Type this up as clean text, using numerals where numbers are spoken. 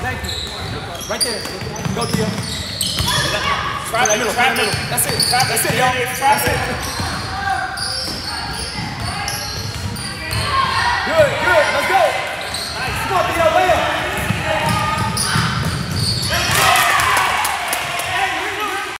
Thank you. Right there. Go, Theo. Trap it. That's it. That's it, y'all. That's it.